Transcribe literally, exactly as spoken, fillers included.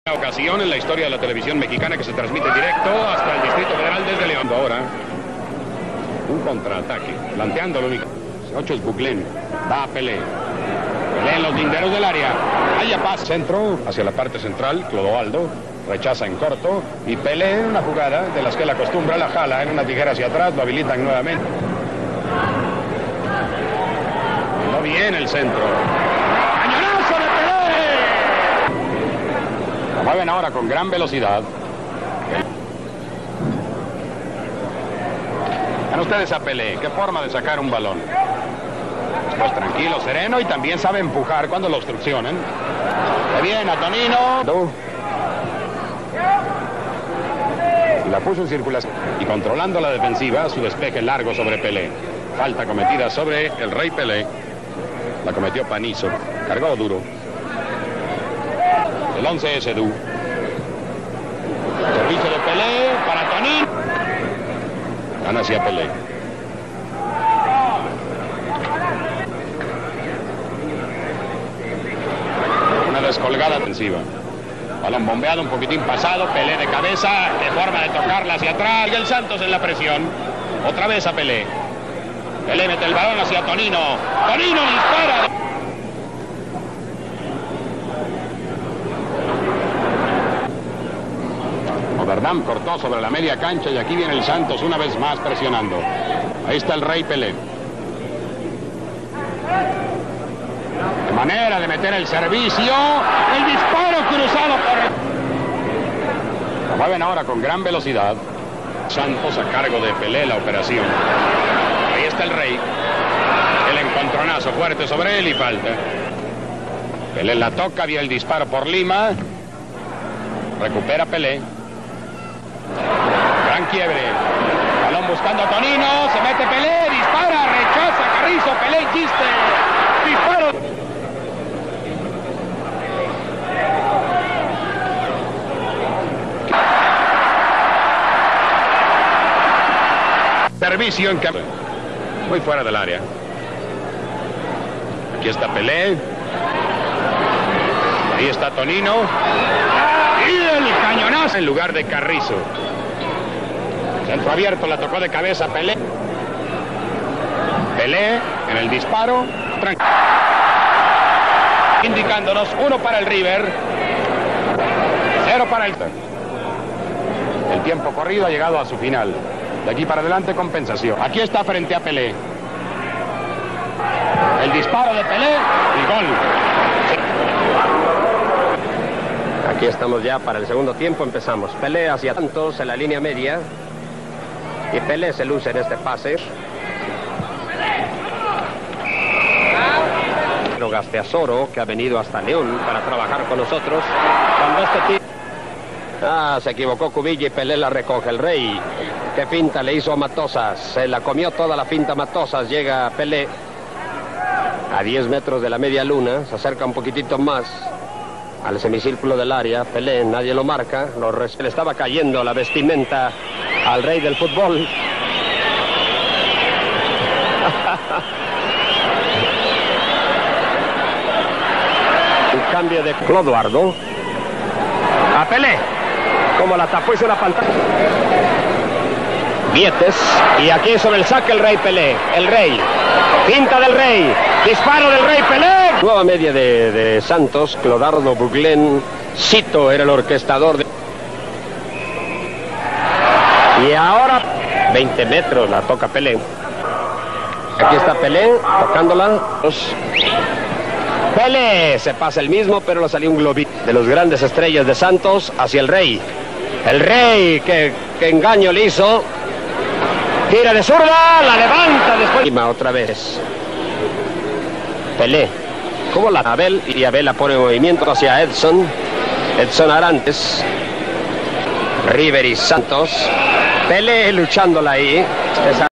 Ocasión en la historia de la televisión mexicana que se transmite directo hasta el Distrito Federal desde León. Ahora, un contraataque, planteándolo. ocho es Buglén, va a Pelé. Pelé en los linderos del área. Haya paz. Centro, hacia la parte central, Clodoaldo. Rechaza en corto. Y Pelé en una jugada de las que él acostumbra, la jala en una tijera hacia atrás, lo habilitan nuevamente. No bien el centro. ¡Cañonazo de Pelé! Lo mueven ahora con gran velocidad. Vean ustedes a Pelé, qué forma de sacar un balón. Pues tranquilo, sereno, y también sabe empujar cuando lo obstruccionen. Qué bien a Tonino. Y la puso en circulación. Y controlando la defensiva, su despeje largo sobre Pelé. Falta cometida sobre el Rey Pelé. La cometió Panizo. Cargó duro. El once es Edu. Servicio de Pelé para Tonino. Gana hacia Pelé. Una descolgada ofensiva. Balón bombeado, un poquitín pasado. Pelé de cabeza. De forma de tocarla hacia atrás. Y el Santos en la presión. Otra vez a Pelé. Pelé mete el balón hacia Tonino. Tonino dispara. Overdam cortó sobre la media cancha y aquí viene el Santos una vez más presionando. Ahí está el Rey Pelé. De manera de meter el servicio. El disparo cruzado por... Lo mueven ahora con gran velocidad. Santos a cargo de Pelé la operación. Ahí está el Rey. El encontronazo fuerte sobre él y falta. Pelé la toca, había el disparo por Lima. Recupera Pelé. Gran quiebre. Balón buscando a Tonino. Se mete Pelé. Dispara. Rechaza Carrizo. Pelé insiste. Disparo. Servicio en campo. Muy fuera del área. Aquí está Pelé. Ahí está Tonino. Y el cañonazo en lugar de Carrizo. Centro abierto, la tocó de cabeza Pelé. Pelé en el disparo. Tranquilo. Indicándonos uno para el River. Cero para el... El tiempo corrido ha llegado a su final. De aquí para adelante compensación. Aquí está frente a Pelé. El disparo de Pelé y gol. Aquí estamos ya para el segundo tiempo. Empezamos. Pelé hacia Santos en la línea media. Y Pelé se luce en este pase. Pero Gasteazoro, que ha venido hasta León para trabajar con nosotros. Cuando este tipo... Ah, se equivocó Cubilla y Pelé la recoge. El Rey. Qué finta le hizo a Matosas. Se la comió toda la finta Matosas. Llega Pelé a diez metros de la media luna. Se acerca un poquitito más al semicírculo del área. Pelé, nadie lo marca. Lo res... Le estaba cayendo la vestimenta al rey del fútbol. Un cambio de Clodoaldo a Pelé. Como la tapó, hizo una pantalla. Vietes. Y aquí sobre el saque el Rey Pelé. El Rey. Pinta del Rey. Disparo del Rey Pelé. Nueva media de, de Santos. Clodoaldo, Buglén. Cito era el orquestador. De... Y ahora veinte metros la toca Pelé. Aquí está Pelé tocándola. Pelé se pasa el mismo, pero le salió un globito de los grandes estrellas de Santos hacia el Rey. El Rey, que, que engaño le hizo. Tira de zurda, la levanta después. Otra vez. Pelé. Como la Abel, y Abel la pone en movimiento hacia Edson. Edson Arantes. River y Santos. Pelé luchándola ahí. Esa